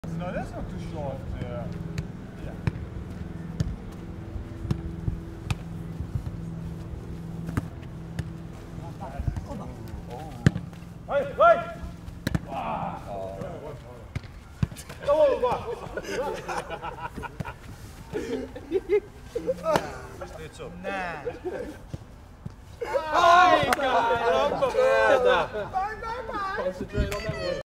No, that's not too short. Yeah. Hey, hey! Stesso. Nah. Ai, cara! Vai, vai, vai! Concentrate on that one.